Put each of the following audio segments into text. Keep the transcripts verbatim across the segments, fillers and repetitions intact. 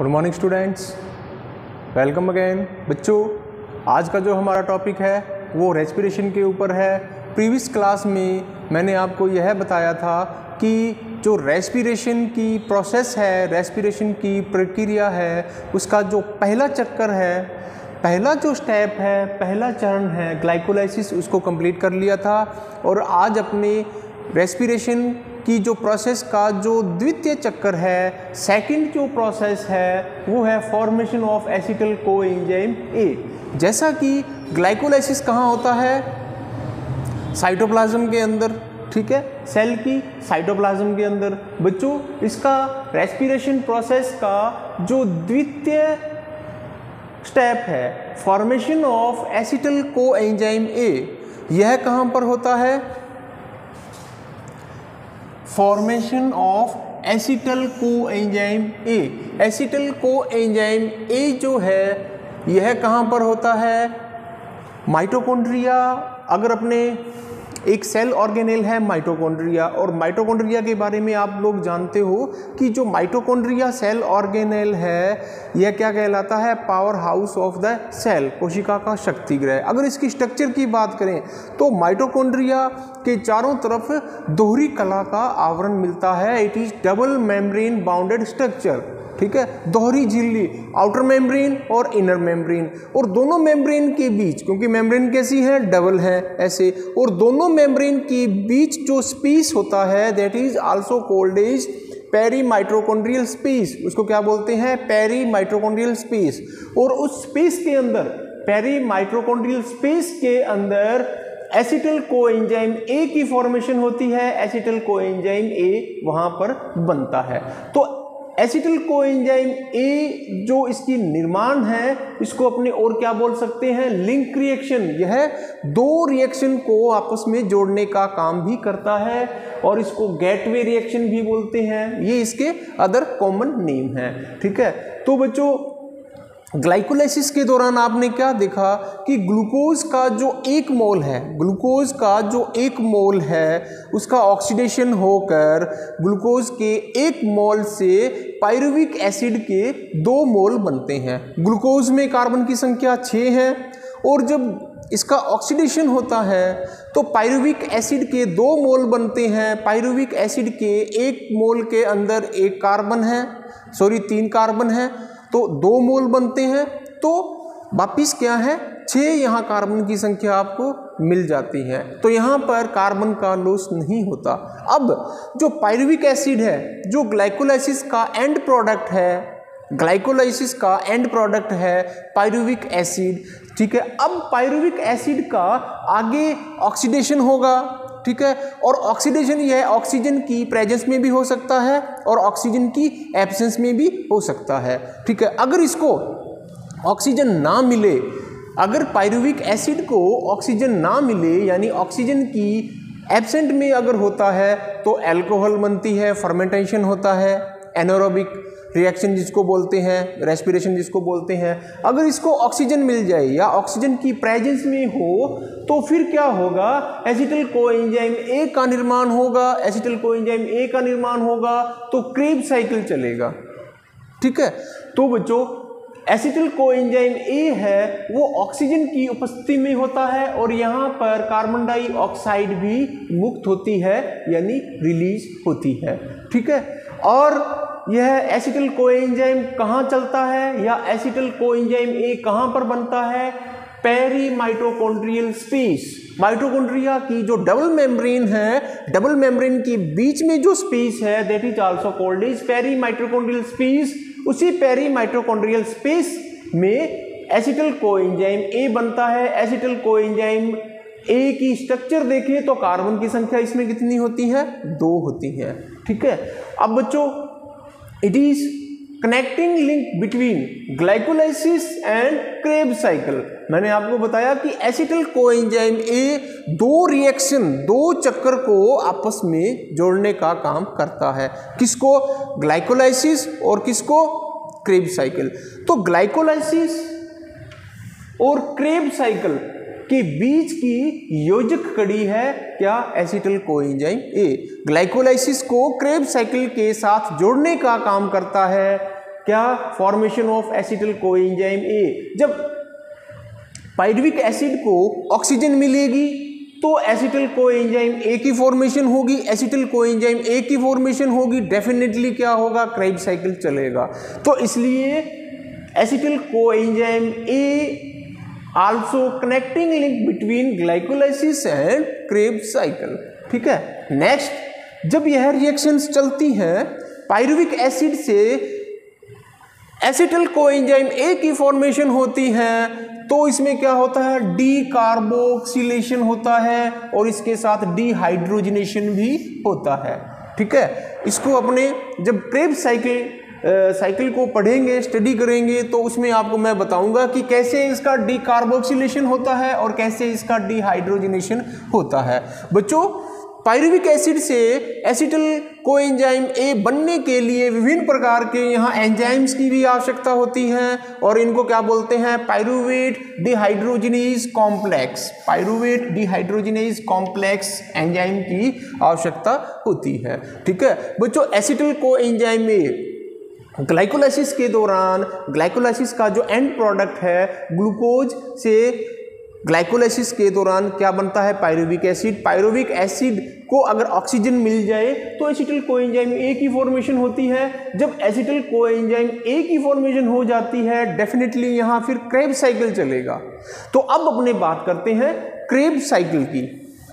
Good morning students, welcome again. बच्चों, आज का जो हमारा टॉपिक है वो रेस्पिरेशन के ऊपर है। प्रीवियस क्लास में मैंने आपको यह बताया था कि जो रेस्पिरेशन की प्रोसेस है, रेस्पिरेशन की प्रक्रिया है, उसका जो पहला चक्कर है, पहला जो स्टेप है, पहला चरण है ग्लाइकोलाइसिस, उसको कंप्लीट कर लिया था। और आज अपने रेस्पिरेशन की जो प्रोसेस का जो द्वितीय चक्कर है, सेकंड जो प्रोसेस है, वो है formation of acetyl coenzyme A. जैसा कि ग्लाइकोलाइसिस कहाँ होता है? साइटोप्लाज्म के अंदर, ठीक है, सेल की साइटोप्लाज्म के अंदर। बच्चों, इसका रेस्पिरेशन प्रोसेस का जो द्वितीय स्टेप है formation of acetyl coenzyme A, यह कहाँ पर होता है? Formation of acetyl coenzyme A. Acetyl coenzyme A जो है यह कहाँ पर होता है? माइटोकॉन्ड्रिया। अगर अपने एक सेल ऑर्गेनेल है माइटोकॉन्ड्रिया, और माइटोकॉन्ड्रिया के बारे में आप लोग जानते हो कि जो माइटोकॉन्ड्रिया सेल ऑर्गेनेल है यह क्या कहलाता है? Power house of the cell, कोशिका का शक्ति गृह। अगर इसकी स्ट्रक्चर की बात करें तो माइटोकॉन्ड्रिया के चारों तरफ दोहरी कला का आवरण मिलता है। It is double membrane bounded structure, ठीक है, दोहरी झिल्ली, आउटर मेम्ब्रेन और इनर मेम्ब्रेन। और दोनों मेम्ब्रेन के बीच, क्योंकि मेम्ब्रेन कैसी है? डबल है ऐसे, और दोनों मेम्ब्रेन के बीच जो स्पेस होता है that is also called as peri mitochondrial space. उसको क्या बोलते हैं? Peri mitochondrial space. और उस स्पेस के अंदर, पेरी माइटोकॉन्ड्रियल स्पेस के अंदर एसिटिल कोएंजाइम ए की फॉर्मेशन होती है। एसिटिल कोएंजाइम ए वहां पर बनता है। तो एसिटिल कोएंजाइम ए जो इसकी निर्माण है, इसको अपने और क्या बोल सकते हैं? Link reaction. यह दो रिएक्शन को आपस में जोड़ने का काम भी करता है, और इसको गेटवे रिएक्शन भी बोलते हैं। ये इसके अदर कॉमन नेम है, ठीक है। तो बच्चों, ग्लाइकोलाइसिस के दौरान आपने क्या देखा कि ग्लूकोज का जो एक मोल है, ग्लूकोज का जो एक मोल है, उसका ऑक्सीडेशन होकर ग्लूकोज के एक मोल से पायरुविक एसिड के दो मोल बनते हैं। ग्लूकोज में कार्बन की संख्या छः है, और जब इसका ऑक्सीडेशन होता है तो पायरुविक एसिड के दो मोल बनते हैं। पायरुविक एसिड के एक मोल के अंदर एक कार्बन है, सॉरी तीन कार्बन है, तो दो मोल बनते हैं। तो वापिस क्या है? छः यहाँ कार्बन की संख्या आपको मिल जाती है। तो यहाँ पर कार्बन का लॉस नहीं होता। अब जो पायरुविक एसिड है, जो ग्लाइकोलाइसिस का एंड प्रोडक्ट है, ग्लाइकोलाइसिस का एंड प्रोडक्ट है पायरुविक एसिड, ठीक है। अब पायरुविक एसिड का आगे ऑक्सीडेशन होगा, ठीक है, और ऑक्सीडेशन यह ऑक्सीजन की प्रेजेंस में भी हो सकता है और ऑक्सीजन की एब्सेंस में भी हो सकता है, ठीक है। अगर इसको ऑक्सीजन ना मिले, अगर पायरुविक एसिड को ऑक्सीजन ना मिले, यानी ऑक्सीजन की एब्सेंट में अगर होता है, तो अल्कोहल बनती है, फर्मेंटेशन होता है, एनारोबिक रिएक्शन जिसको बोलते हैं, रेस्पिरेशन जिसको बोलते हैं। अगर इसको ऑक्सीजन मिल जाए या ऑक्सीजन की प्रेजेंस में हो, तो फिर क्या होगा? एसिटिल कोएंजाइम ए का निर्माण होगा। एसिटिल कोएंजाइम ए का निर्माण होगा तो क्रेब साइकिल चलेगा, ठीक है। तो बच्चों, एसिटिल कोएंजाइम ए है वो ऑक्सीजन की उपस्थिति में होता है, और यहाँ पर कार्बन डाइऑक्साइड भी मुक्त होती है, यानी रिलीज होती है, ठीक है। और यह एसिटिल कोएंजाइम कहाँ चलता है, या एसिटिल कोएंजाइम ए कहाँ पर बनता है? Peri mitochondrial space. माइटोकॉन्ड्रिया की जो डबल मेम्ब्रेन है, डबल मेम्ब्रेन के बीच में जो स्पेस है that is also called is peri mitochondrial space. उसी पेरी माइटोकॉन्ड्रियल स्पेस में एसिटिल कोएंजाइम ए बनता है। एसिटिल कोएंजाइम ए की स्ट्रक्चर देखें तो कार्बन की संख्या इसमें कितनी होती है? दो होती है, ठीक है। अब बच्चों, it is connecting link between glycolysis and Kreb cycle. मैंने आपको बताया कि एसिटिल कोएंजाइम ए दो रिएक्शन, दो चक्कर को आपस में जोड़ने का काम करता है। किसको? ग्लाइकोलाइसिस, और किसको? Kreb cycle. तो ग्लाइकोलाइसिस और क्रेब साइकिल के बीच की योजक कड़ी है क्या? Acetyl coenzyme A. ग्लाइकोलाइसिस को क्रेब साइकिल के साथ जोड़ने का काम करता है क्या formation of acetyl coenzyme A. जब पाइरुविक एसिड को ऑक्सीजन मिलेगी तो एसिटिल कोएंजाइम ए की फॉर्मेशन होगी, एसिटिल कोएंजाइम ए की फॉर्मेशन होगी, डेफिनेटली क्या होगा, क्रेब्स साइकिल चलेगा। तो इसलिए acetyl coenzyme A also connecting link between glycolysis and Krebs cycle. ठीक है, नेक्स्ट, जब यह रिएक्शंस चलती हैं पाइरुविक एसिड से एसिटिल कोएंजाइम ए की फॉर्मेशन होती है, तो इसमें क्या होता है, डी कार्बोक्सिलेशन होता है और इसके साथ डीहाइड्रोजनेशन भी होता है। ठीक है, इसको अपने जब क्रेब्स साइकिल साइकिल को पढ़ेंगे, स्टडी करेंगे, तो उसमें आपको मैं बताऊंगा कि कैसे इसका डी कार्बोक्सिलेशन होता है और कैसे इसका डीहाइड्रोजनेशन होता है। बच्चों, पाइरुविक एसिड से एसिटिल कोएंजाइम ए बनने के लिए विभिन्न प्रकार के यहाँ एंजाइम्स की भी आवश्यकता होती है और इनको क्या बोलते हैं, pyruvate dehydrogenase complex. Pyruvate dehydrogenase complex enzyme की आवश्यकता होती है। ठीक है बच्चों, एसिटिल कोएंजाइम ए ग्लाइकोलाइसिस के दौरान, ग्लाइकोलाइसिस का जो एंड प्रोडक्ट है ग्लूकोज से, ग्लाइकोलाइसिस के दौरान क्या बनता है, पाइरुविक एसिड। पाइरुविक एसिड को अगर ऑक्सीजन मिल जाए तो एसिटिल कोएंजाइम ए की फॉर्मेशन होती है। जब एसिटिल कोएंजाइम ए की फॉर्मेशन हो जाती है, डेफिनेटली यहाँ फिर क्रेब्स साइकिल चलेगा। तो अब अपने बात करते हैं क्रेब्स साइकिल की।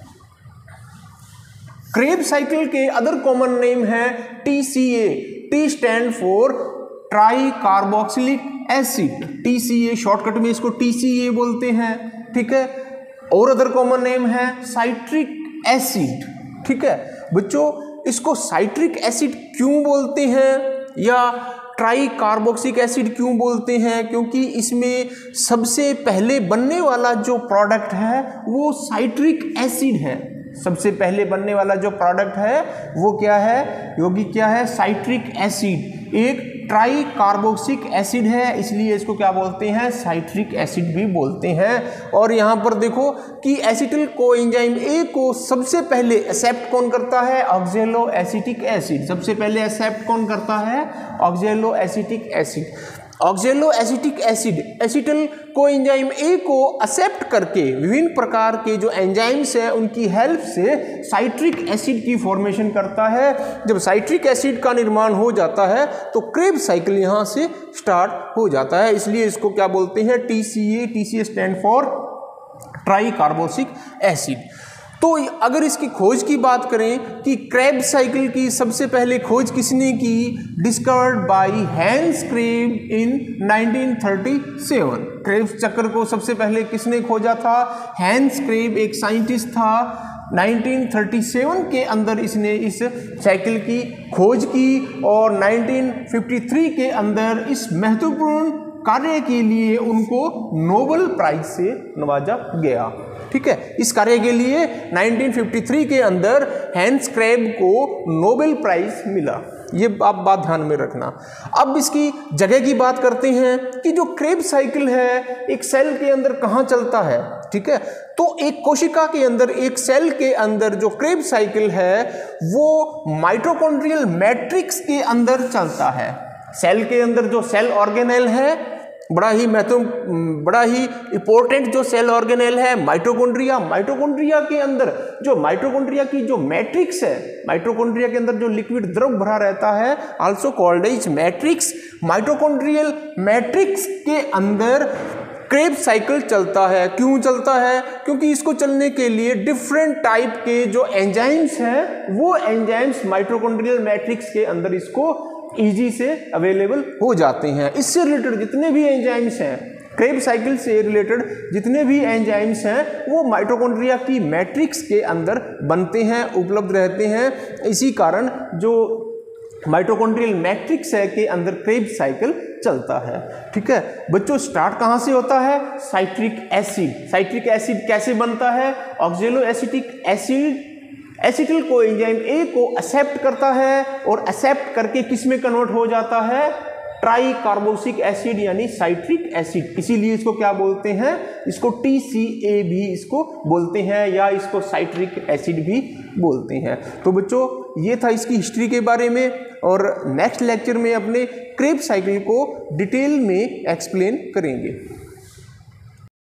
क्रेब्स साइकिल के अदर कॉमन नेम है T C A. T stand for tricarboxylic acid, T C A, shortcut में इसको टी सी ए बोलते हैं। ठीक है, और अदर कॉमन नेम है साइट्रिक एसिड। ठीक है बच्चों, इसको साइट्रिक एसिड क्यों बोलते हैं या ट्राई कार्बोक्सिलिक एसिड क्यों बोलते हैं, क्योंकि इसमें सबसे पहले बनने वाला जो प्रोडक्ट है वो साइट्रिक एसिड है। सबसे पहले बनने वाला जो प्रोडक्ट है वो क्या है, योगी क्या है, साइट्रिक एसिड। एक ट्राई कार्बोक्सिलिक एसिड है, इसलिए इसको क्या बोलते हैं, साइट्रिक एसिड भी बोलते हैं। और यहाँ पर देखो कि एसिटिल कोएंजाइम ए को सबसे पहले एक्सेप्ट कौन करता है, ऑक्जेलो एसिटिक एसिड। सबसे पहले एक्सेप्ट कौन करता है, oxaloacetic acid. Oxaloacetic acid acetyl coenzyme A को एक्सेप्ट करके विभिन्न प्रकार के जो एंजाइम्स हैं उनकी हेल्प से साइट्रिक एसिड की फॉर्मेशन करता है। जब साइट्रिक एसिड का निर्माण हो जाता है तो क्रेब्स साइकिल यहाँ से स्टार्ट हो जाता है, इसलिए इसको क्या बोलते हैं, T C A. T C A stand for tricarboxylic acid. तो अगर इसकी खोज की बात करें कि क्रेब्स साइकिल की सबसे पहले खोज किसने की, discovered by Hans Kreb in nineteen thirty seven. Krebs चक्र को सबसे पहले किसने खोजा था, हैंस क्रेब एक साइंटिस्ट था। नाइनटीन थर्टी सेवन के अंदर इसने इस साइकिल की खोज की और नाइनटीन फिफ्टी थ्री के अंदर इस महत्वपूर्ण कार्य के लिए उनको नोबेल प्राइज से नवाजा गया। ठीक है, इस कार्य के लिए नाइनटीन फिफ्टी थ्री के अंदर हैंस क्रेब को नोबेल प्राइज मिला। ये आप बात ध्यान में रखना। अब इसकी जगह की बात करते हैं कि जो क्रेब्स साइकिल है एक सेल के अंदर कहाँ चलता है। ठीक है, तो एक कोशिका के अंदर, एक सेल के अंदर जो क्रेब्स साइकिल है वो माइटोकॉन्ड्रियल मैट्रिक्स के अंदर चलता है। सेल के अंदर जो सेल ऑर्गेनेल है, बड़ा ही महत्व बड़ा ही इंपॉर्टेंट जो सेल ऑर्गेनेल है माइटोकॉन्ड्रिया। माइटोकॉन्ड्रिया के अंदर जो माइटोकॉन्ड्रिया की जो मैट्रिक्स है, माइटोकॉन्ड्रिया के अंदर जो लिक्विड द्रव भरा रहता है, also called as matrix. Mitochondrial matrix के अंदर क्रेब्स साइकिल चलता है। क्यों चलता है, क्योंकि इसको चलने के लिए डिफरेंट टाइप के जो एंजाइम्स हैं वो एंजाइम्स माइटोकॉन्ड्रियल मैट्रिक्स के अंदर इसको इजी से अवेलेबल हो जाते हैं। इससे रिलेटेड जितने भी एंजाइम्स हैं, क्रेब्स साइकिल से रिलेटेड जितने भी एंजाइम्स हैं वो माइटोकॉन्ड्रिया की मैट्रिक्स के अंदर बनते हैं, उपलब्ध रहते हैं। इसी कारण जो माइटोकॉन्ड्रियल मैट्रिक्स है के अंदर क्रेब्स साइकिल चलता है। ठीक है बच्चों, स्टार्ट कहाँ से होता है, साइट्रिक एसिड। साइट्रिक एसिड कैसे बनता है, oxaloacetic acid acetyl coenzyme A को एक्सेप्ट करता है और एक्सेप्ट करके किस में कन्वर्ट हो जाता है, ट्राई कार्बोक्सिलिक एसिड यानी साइट्रिक एसिड। इसीलिए इसको क्या बोलते हैं, इसको टी सी ए भी इसको बोलते हैं या इसको साइट्रिक एसिड भी बोलते हैं। तो बच्चों ये था इसकी हिस्ट्री के बारे में। और नेक्स्ट लेक्चर में अपने क्रेब्स साइकिल को डिटेल में एक्सप्लेन करेंगे।